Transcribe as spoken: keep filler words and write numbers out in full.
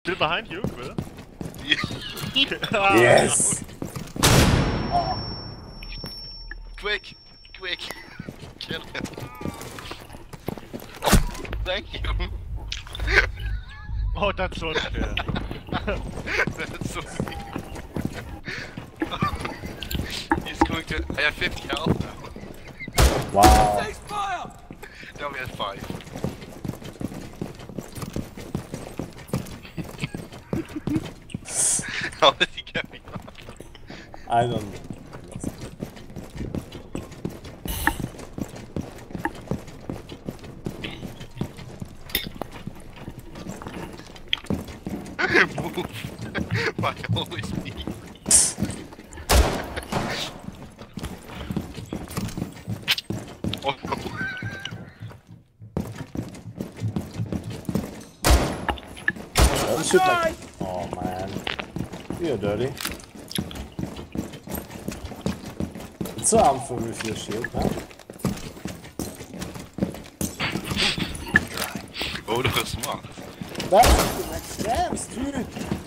Still behind you, Will? Yes! Quick! Quick! Kill him! Oh, thank you! Oh, that's so unfair. That's so mean. He's going to... I have fifty health now. Wow. Now we have five. How did he get me off? I don't know. Move! Why always me? Oh no. Don't shoot like... Oh man. You're dirty. It's so unfair with your shield, huh? Oh, that was smart. That's the next chance, dude!